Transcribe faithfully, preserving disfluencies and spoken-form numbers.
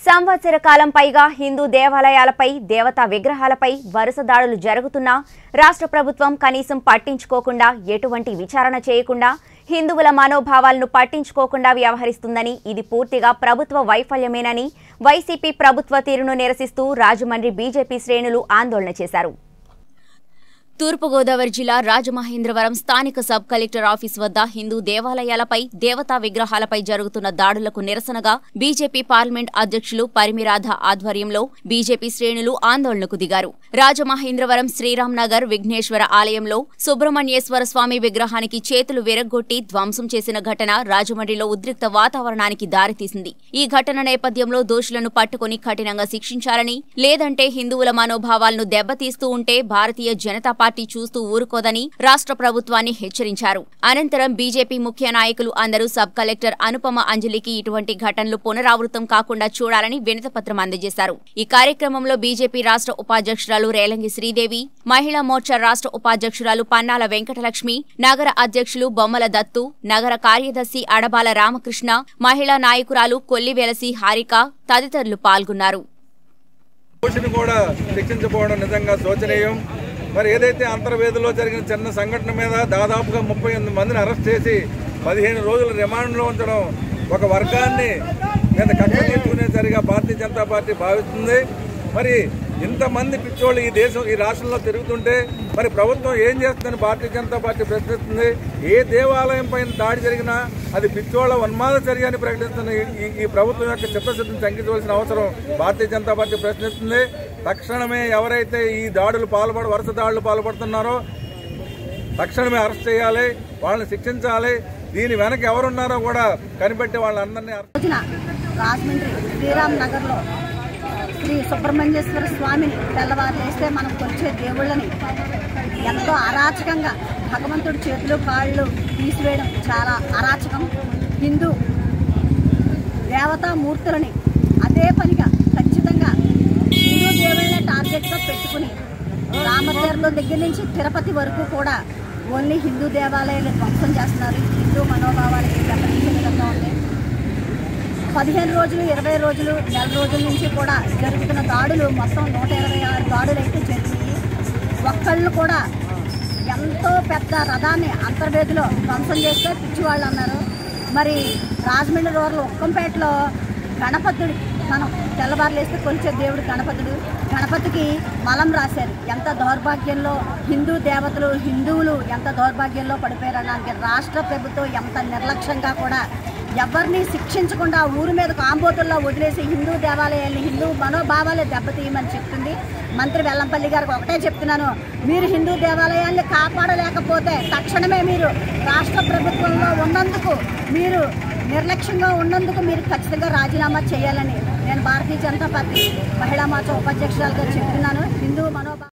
సంవత్సర కాలం పైగా హిందూ దేవాలయాలపై దేవతా విగ్రహాలపై వరుస దాడులు జరుగుతున్నా రాష్ట్ర ప్రభుత్వం కనీసం పట్టించుకోకుండా ఎటువంటి విచారణ చేయకుండా హిందువుల మనోభావాలను పట్టించుకోకుండా వ్యవహరిస్తుందని ఇది పూర్తిగా ప్రభుత్వ వైఫల్యమేనని వైసీపీ ప్రభుత్వ తీరును నిరసిస్తూ రాజమండ్రి బీజేపీ శ్రేణులు ఆందోళన చేశారు. తూర్పుగోదావరి జిల్లా రాజమహేంద్రవరం స్థానిక సబ్ కలెక్టర్ ఆఫీస్ వద్ద హిందూ దేవాలయాలపై దేవతా విగ్రహాలపై జరుగుతున్న దాడులకు నిరసనగా బీజేపీ పార్లమెంట్ అధ్యక్షులు పరిమిరాధ ఆధ్వర్యంలో బీజేపీ శ్రేణులు ఆందోళనకు దిగారు. రాజమహేంద్రవరం శ్రీరామ్ నగర్ విఘ్నేశ్వర ఆలయంలో సుబ్రహ్మణ్యేశ్వర స్వామి విగ్రహానికి చేతులు విరగ్గొట్టి ధ్వంసం చేసిన ఘటన రాజమండ్రిలో ఉద్రిక్త వాతావరణానికి దారితీసింది. ఈ ఘటన నేపథ్యంలో దోషులను పట్టుకుని కఠినంగా శిక్షించాలని, లేదంటే హిందువుల మనోభావాలను దెబ్బతీస్తూ ఉంటే భారతీయ జనతా పార్టీ చూస్తూ ఊరుకోదని రాష్ట్ర ప్రభుత్వాన్ని హెచ్చరించారు. అనంతరం బీజేపీ ముఖ్య నాయకులు అందరూ సబ్ కలెక్టర్ అనుపమ అంజలికి ఇటువంటి ఘటనలు పునరావృతం కాకుండా చూడాలని వినతిపత్రం అందజేశారు. ఈ కార్యక్రమంలో బీజేపీ రాష్ట్ర ఉపాధ్యక్షురాలు రేలంగి శ్రీదేవి, మహిళా మోర్చా రాష్ట్ర ఉపాధ్యక్షురాలు పన్నాల వెంకటలక్ష్మి, నగర అధ్యక్షులు బొమ్మల దత్తు, నగర కార్యదర్శి అడబాల రామకృష్ణ, మహిళా నాయకురాలు కొల్లివెలసి హారిక తదితరులు పాల్గొన్నారు. మరి ఏదైతే అంతర్వేదిలో జరిగిన చిన్న సంఘటన మీద దాదాపుగా ముప్పై ఎనిమిది మందిని అరెస్ట్ చేసి పదిహేను రోజులు రిమాండ్లో ఉంచడం ఒక వర్గాన్ని మీద కక్ష తీర్చుకునేసరిగా భారతీయ జనతా పార్టీ భావిస్తుంది. మరి ఇంతమంది పిచ్చోళ్ళు ఈ దేశం ఈ రాష్ట్రంలో తిరుగుతుంటే మరి ప్రభుత్వం ఏం చేస్తుందని భారతీయ జనతా పార్టీ ప్రశ్నిస్తుంది. ఏ దేవాలయం పైన దాడి జరిగినా అది పిచ్చోళ్ల ఉన్మాద చర్య అని ప్రకటిస్తున్న ఈ ప్రభుత్వం యొక్క చిత్తశుద్ధిని తగ్గించవలసిన అవసరం భారతీయ జనతా పార్టీ ప్రశ్నిస్తుంది. తక్షణమే ఎవరైతే ఈ దాడులు పాల్పడ వరుస దాడులు పాల్పడుతున్నారో తక్షణమే అరెస్ట్ చేయాలి, వాళ్ళని శిక్షించాలి. దీని వెనక ఎవరున్నారో కూడా కనిపెట్టి వాళ్ళందరినీ రాజమండ్రి శ్రీరామ్ నగర్ లో శ్రీ సుబ్రహ్మణ్యేశ్వర స్వామిని తెల్లవారు వేస్తే మనం కొలిచే దేవుళ్ళని ఎంతో అరాచకంగా భగవంతుడి చేతులు కాళ్ళు తీసివేయడం చాలా అరాచకం. హిందూ దేవతామూర్తులని అదే పనిగా ఖచ్చితంగా హిందూ దేవుళ్ళని టార్గెట్గా పెట్టుకుని రామతీర్థం దగ్గర నుంచి తిరుపతి వరకు కూడా ఓన్లీ హిందూ దేవాలయాలు ధ్వంసం చేస్తున్నారు. హిందూ మనోభావాలకి దెబ్బతీసే విధంగా ఉంది. పదిహేను రోజులు ఇరవై రోజులు నెల రోజుల నుంచి కూడా జరుగుతున్న దాడులు మొత్తం నూట ఇరవై ఆరు దాడులు అయితే జరిగినాయి. ఒక్కళ్ళు కూడా ఎంతో పెద్ద రథాన్ని అంతర్వేదిలో ధ్వంసం చేస్తే పిచ్చివాళ్ళు అన్నారు. మరి రాజమండ్రి రూరల్ ఉక్కంపేటలో గణపతుడు మనం తెల్లవారులు వేస్తే కొలిచే దేవుడు గణపతుడు, గణపతికి మలం రాశారు. ఎంత దౌర్భాగ్యంలో హిందూ దేవతలు హిందువులు ఎంత దౌర్భాగ్యంలో పడిపోయారనడానికి రాష్ట్ర ప్రభుత్వం ఎంత నిర్లక్ష్యంగా కూడా ఎవరిని శిక్షించకుండా ఊరి మీద కాంబోతుల్లో వదిలేసి హిందూ దేవాలయాల్ని హిందూ మనోభావాలు దెబ్బతీయమని చెప్తుంది. మంత్రి వెల్లంపల్లి గారికి ఒకటే చెప్తున్నాను, మీరు హిందూ దేవాలయాల్ని కాపాడలేకపోతే తక్షణమే మీరు రాష్ట్ర ప్రభుత్వంలో ఉన్నందుకు మీరు నిర్లక్ష్యంగా ఉన్నందుకు మీరు ఖచ్చితంగా రాజీనామా చేయాలని నేను భారతీయ జనతా పార్టీ మహిళా మోర్చా ఉపాధ్యక్షురాలుగా చెప్తున్నాను. హిందూ మనోభావ